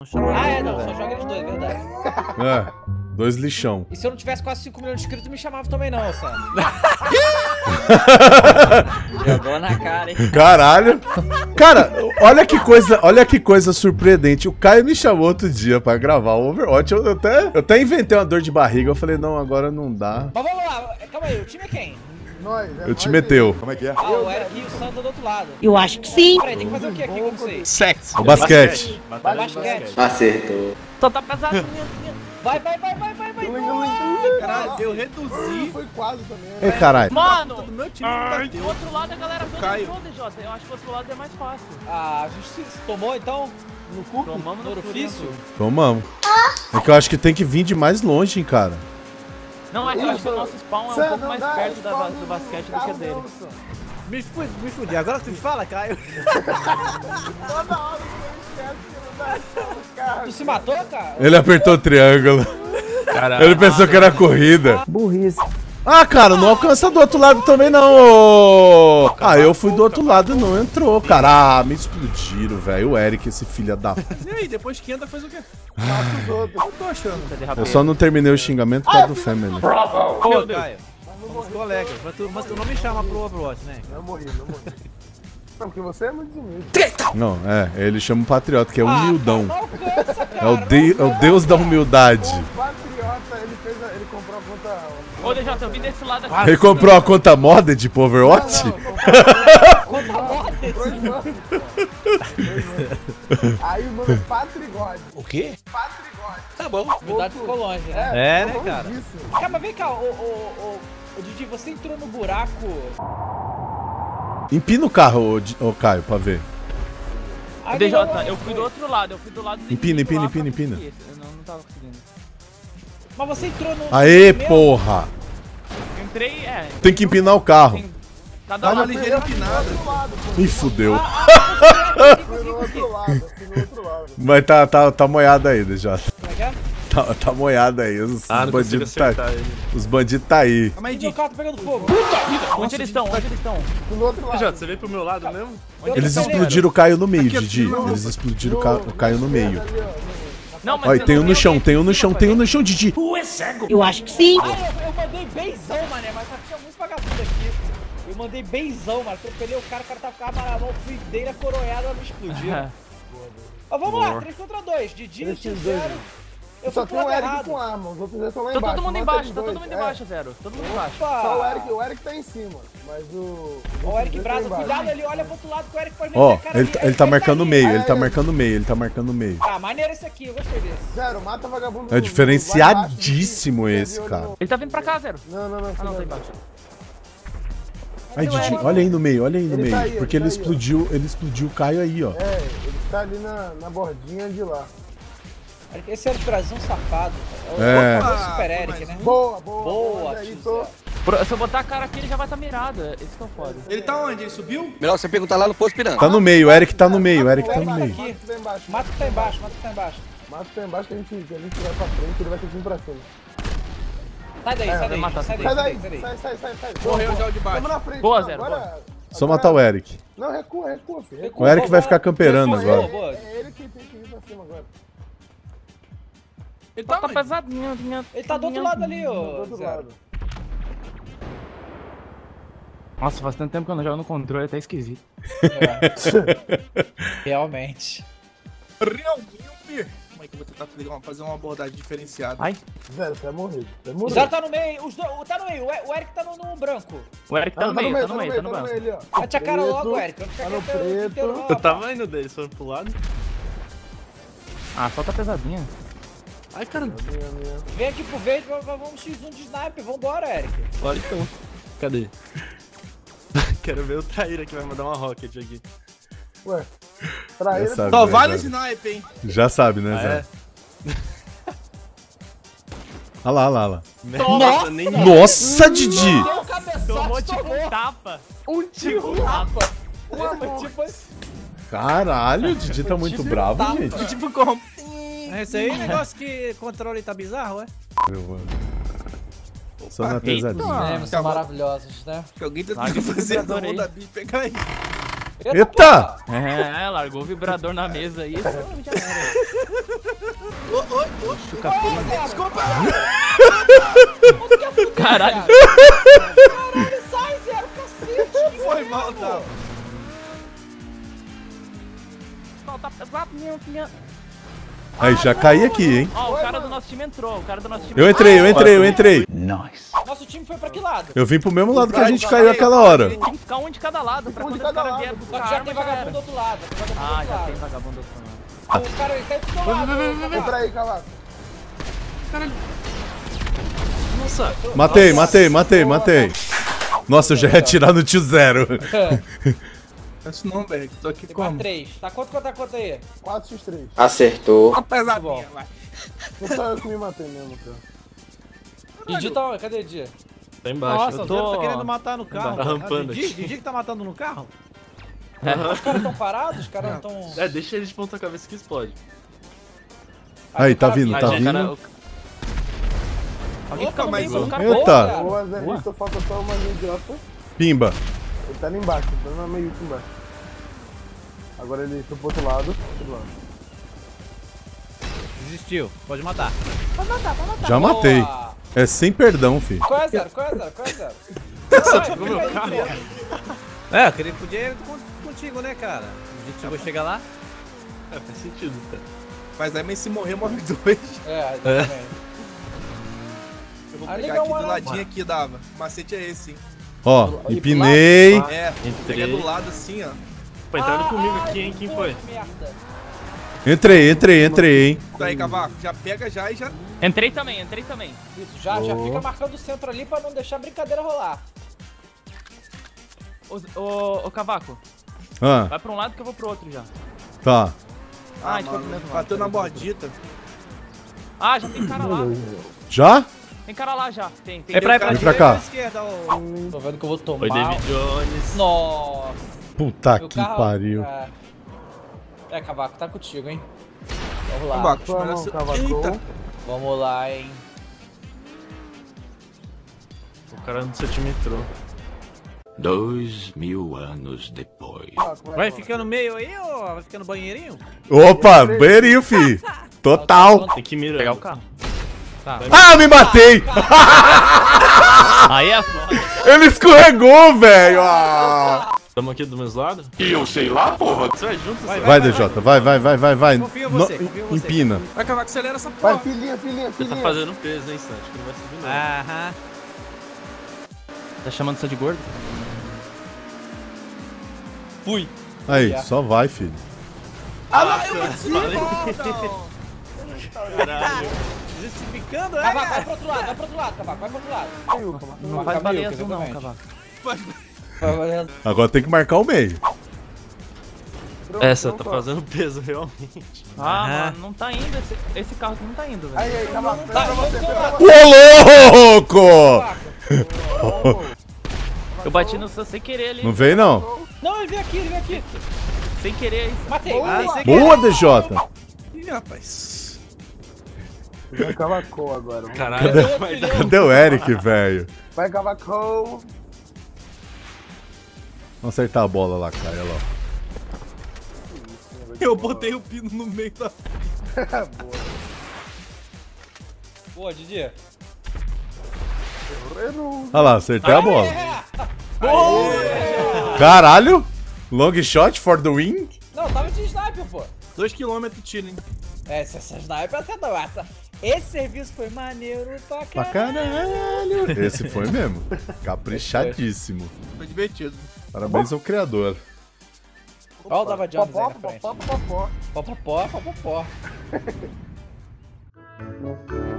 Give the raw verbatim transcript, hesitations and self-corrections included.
Ah, é, não, só joga eles dois, verdade. É, dois lixão. E se eu não tivesse quase cinco milhões de inscritos, me chamava também não, Sam. Jogou na cara, hein? Caralho. Cara, olha que coisa, olha que coisa surpreendente. O Caio me chamou outro dia pra gravar o Overwatch. Eu até, eu até inventei uma dor de barriga. Eu falei, não, agora não dá. Mas vamos lá, calma aí, o time é quem? Nós, é Eu te meteu. Como é que é? Ah, o Eric e o Santa do outro lado. Eu acho que sim. Peraí, tem que fazer o que aqui com vocês? Sexo. O basquete. Basquete. Acertou. Só tá pesadinho. Vai, vai, vai, vai, vai, vai. Caralho, eu reduzi. Foi quase também. Ei, caralho. Mano, Do meu time não bateu. do outro lado a galera toda Caio. entrou, D J. Eu acho que o outro lado é mais fácil. Ah, a gente se tomou então? No cu? Tomamos no no orifício? Tomamos. É que eu acho que tem que vir de mais longe, hein, cara. Não, é que eu acho que o nosso spawn é um Sam, pouco não mais dá, perto da, spawn do no basquete do que carro dele. não, Sam. Me fudi, me fudi. Agora tu me fala, Caio. Toda hora você esquece que não dá spawn no carro. Tu se matou, cara? Ele apertou o triângulo. Ele pensou que era corrida. Burrice. Ah, cara, não alcança do outro lado também, não. ô. Ah, eu fui do outro lado e não entrou, cara. Ah, me explodiram, velho. O Eric, esse filho da... E aí, depois que entra, faz o quê? Mata os outros. Eu tô achando. Eu só não terminei o xingamento por causa do Family. Pô, Caio. Somos colegas, mas tu, mas tu não me chama pro Overwatch, né? Não morri, não morri. Não, porque você é muito desumilde. Não, é, ele chama o Patriota, que é Ah, humildão. não alcança, cara. É o, de, é o deus da humildade. O Patriota, ele fez a, ele comprou a conta... Ô, D J, eu vim desse lado aqui. Ele comprou a conta modded de Overwatch? Não, não, comprou Conta morte. dois anos. Dois anos. Aí o nome é Patrigode. O quê? Patrigode. Tá bom. Cuidado ficou longe, né? É, né, ficou cara? longuíssimo. Cara, mas vem cá, ô, ô, ô, ô, Didi, você entrou no buraco... Empina o carro, ô, Di- ô Caio, pra ver. Ai, D J, não, eu fui do outro lado, eu fui do lado do Empina, inimigo empina, lá pra empina, empina. conseguir esse. Eu não, não tava conseguindo. Mas você entrou no... Aê, no porra! Eu entrei, é. Tem que empinar o carro. Tem- Cada Dá uma lado. ligeira empinada. Ih, fudeu. Fui no outro lado, fui no outro lado. Mas tá, tá, tá moiado aí, D J. Como é que é? Tá, tá moiado aí. Os, Ah, os não bandidos consigo tá, acertar ele. os bandidos tá aí. Calma aí, Meu Dick. carro tá pegando fogo. Onde eles estão? Onde eles estão? Fui no outro lado. Jota, você veio pro meu lado mesmo? Eu Eles tô explodiram o Caio no meio, Aqui, Didi. ó. Eles explodiram o, ca... o Caio no meio. Ali, ó, no- Não, mas Olha, eu tem um não no vi chão, alguém tem um no em chão, cima, tem um velho. no chão, Didi. Eu acho que sim. Ah, eu, eu mandei benzão, mané, mas só tinha muitos vagabundos aqui. Eu mandei benzão, mano. Atropelei o cara, o cara tava com a arma na mão, fui dele a coroiada, ela me explodiu. Ó, vamos lá, três contra dois. Didi, três Didi, contra dois. zero. Eu Só fui tem pro o lado Eric errado. com arma, os outros estão lá Tá embaixo. todo mundo mata embaixo, eles tá todo dois. mundo É. embaixo, Zero. Todo mundo embaixo. Opa! Só o Eric, o Eric tá em cima, mas o... Ó, o Eric dois Brasa, estão embaixo. cuidado, ele olha pro outro lado que o Eric pode meter Ó, a cara ele, ali. tá- ele tá marcando o ali. meio, ele tá É, é. marcando o meio, ele tá marcando o meio. Ah, maneiro esse aqui, eu gostei desse. Zero, mata vagabundo. É no- diferenciadíssimo vai embaixo, esse, de olho cara. no- Ele tá vindo pra cá, Zero. Não, não, não. Ah, não, tá não. embaixo. Ai, Didi, olha aí no meio, olha aí no Ele tá meio. aí, Porque ele ele tá aí, ó. explodiu, ele explodiu o Caio aí, ó. É, ele tá ali na, na bordinha de lá. Esse Eric Brasil é um safado. É o É. famoso Super Eric, né? Boa, boa. Boa, mas aí tio tô... Zé. Pro- Se eu botar a cara aqui, ele já vai estar mirado. Esse que é o foda. Ele tá onde? Ele subiu? Melhor você perguntar lá no posto piranga. Tá no meio, o Eric tá no meio, o Eric tá no Mata meio. o que tá embaixo. Mata o que tá embaixo, mata o que tá embaixo. Mata o que tá embaixo que a gente, que a gente vai pra frente, ele vai ter que vir pra cima. Sai daí, É, sai vai daí, matar sai daí, Sai sai daí, daí, sai daí. sai, sai, sai, sai. Morreu Boa, já o de baixo. Tamo na frente. Boa, não, Zero, agora- Só agora- matar o Eric. Não, recua, recua, filho. O Recua. Eric vai ficar camperando Boa, agora. boa. É ele que tem que ir pra cima agora. Ele tá Tá onde? pesadinho, minha. Ele tá do outro lado ali, Do ô. outro Zero. lado. Nossa, faz tanto tempo que eu não jogo no controle, é até esquisito. É. Realmente. Realmente. Como é que eu vou tentar ligar uma- fazer uma abordagem diferenciada? Ai, Zero, você vai morrer. Você vai O morrer. Zero tá no meio, os dois, tá no meio, o E- o Eric tá no, no branco. o Eric tá no meio, tá no meio, tá no branco. meio ali, ó. Mete a cara Preto, logo, Eric. Vai ficar tá no quieto o dia preto. inteiro, não, Eu tava indo deles, foram pro lado. Ah, só tá pesadinha. Ai, caramba. Minha, minha. Vem aqui pro verde, vamos- vamos xis um de sniper, vambora, Eric. Olha então. Cadê? Quero ver o traíra que vai mandar uma rocket aqui. Ué, traíra. Já sabe, Só né, vale o Zero? sniper, hein? Já sabe, né, Ah, Zé? é? Olha lá, olha lá, olha lá. Nossa, nem Nossa, Didi! Deu um cabeçote, Tomou tipo tomou. um tapa. Um tipo um tapa. Esse tipo esse. Caralho, o Didi tá muito bravo, gente. Tipo como? Esse aí é negócio que controle tá bizarro, é? Só na pesadinha. Os memes são maravilhosos, né? Que alguém tá Larga tentando esse fazer a vibrador mão aí. da bicha. Pega aí. Eita! É, largou o vibrador na mesa aí. Já era. Ô, ô, ô. Desculpa. Caralho. Caralho, sai, zero, cacete. Foi mal, tá? Tá pesado, minha, minha... Aí, já caí aqui, hein? Ó, o cara do nosso time entrou. O cara do nosso time Eu entrei, eu entrei, eu entrei. Nosso time foi pra que lado? Eu vim pro mesmo lado que a gente caiu aquela hora. Tem que ficar um de cada lado pra Um de quando os cada caras vierem lado. Só buscar que já arma, tem já vagabundo era. do outro lado. Tem vagabundo do Ah, outro já lado. tem vagabundo do outro lado. O cara, ele tá do seu lado. Entra aí, Cavaco. Nossa. Matei, matei, matei, matei. Nossa, eu já ia atirar no tio zero. Isso não, velho. Tô aqui Tem como? três. Tá quanto, quanto, quanto aí? quatro por três. Acertou. Uma pesadinha, vai. Não sou eu que me matei mesmo, cara. Didi tá onde? Cadê Didi? Tá embaixo. Nossa, eu o tô... Zero tá querendo matar no carro. Tá Ah, rampando Didi, aqui. Didi que tá matando no carro? Os caras tão parados? Os caras não tão... É, deixa ele de ponta cabeça que explode. Aí, tá vindo, Aí, tá Aí, vindo. cara, o- Alguém fica no Opa, meio, mais o um. cara... Eita. Boa, cara. Boa, Zé Victor, falta só uma idiota. Pimba. Ele tá ali embaixo, tá no meio aqui embaixo. Agora ele foi pro outro lado. Outro lado. Desistiu. Pode matar. Já matei. Boa. É sem perdão, filho. Qual é zero? Qual é zero? Qual é zero? Nossa, Vai, pegou fica meu aí, carro. porra. É, eu queria podia ir con- contigo, né, cara? A gente chegou a chegar lá. É, faz sentido, cara. Mas aí, mas se morrer, morre dois. É, exatamente. Eu vou Ah, pegar legal, aqui do mano. ladinho aqui, Dava. O macete é esse, hein? Ó, empinei. É, Entrei. pega do lado assim, ó. Pô, entraram Ah, comigo ai, aqui, hein? Quem pô, foi? que merda. Entrei, entrei, entrei, hein? Daí, Cavaco, já pega já e já... Entrei também, entrei também. Isso, já, já fica marcando o centro ali pra não deixar a brincadeira rolar. Ô, ô, ô Cavaco, Ah, vai pra um lado que eu vou pro outro já. tá. Ah, Ah, a gente foi pro mano, mesmo lado. bateu na bordita. Ah, já tem cara lá. Já? Tem cara lá já. Tem, tem. É pra ir cara pra Vem pra direita cá. ou pra esquerda, ô? Tô vendo que eu vou tomar. Oi, David Jones. Nossa. Puta Meu que carro- pariu. É. É, Cavaco, tá contigo, hein? Vamos lá. Cavaco, Tua mão, espera- Cavaco. Eita. Vamos lá, hein? O cara do seu time entrou. Dois mil anos depois. Vai ficar no meio aí ou vai ficar no banheirinho? Opa, banheirinho, fi. Total. Tem que mirar. Pegar o carro. Ah, me matei. Aí é foda. Ele escorregou, velho. Ah. Tamo aqui do mesmo lado? E eu sei lá, porra. Você vai junto? Vai, Zé? Vai, D J, vai, vai, vai, vai, vai. Confio em No- você, confio em você. Empina. Vai, Cavaco, acelera essa Vai, porra. filhinha, filhinha, Você tá filhinha. fazendo peso, hein, Santos? Que não vai subir, não. Aham. Tá chamando você de gordo? Fui. Aí, só vai, filho. Caralho. Justificando, é? Cavaco, vai pro outro lado, vai pro outro lado, Cavaco, vai pro outro lado. Não faz Cavaco, baleia Cavaco, azul não, exatamente. Cavaco. Vai, vai, Agora tem que marcar o meio. Essa tá fazendo peso, realmente. Ah, Aham. mano, não tá indo. Esse, esse carro aqui não tá indo, velho. Aí, aí, Cavaco, Tá, pega pra você, eu tô pega lá. pra você. Ô, louco! Eu bati no seu sem querer ali. Não veio, não. Não, ele veio aqui, ele veio aqui. Sem querer isso. Matei, Ah, matei. você Boa, D J. Ih, rapaz. Vai, Cavaco agora. Caralho, Cadê? vai dar. Cadê o Eric, velho? Vai, Cavaco. Vamos acertar a bola lá, cara. Olha lá. Eu botei o pino no meio da... Boa, Didi. Olha lá, acertei a bola. É. Caralho! Long shot for the win? Não, tava de sniper, pô. Dois quilômetros tiro, hein? É, essa, essa sniper acertou. Essa, esse serviço foi maneiro pra Pra caralho. caralho! Esse foi mesmo. Caprichadíssimo. Foi divertido. Parabéns ao criador. Olha o Dava Jones aí Popó, na frente. popó, popó. Pó, pó, pó, pó, pó, pó.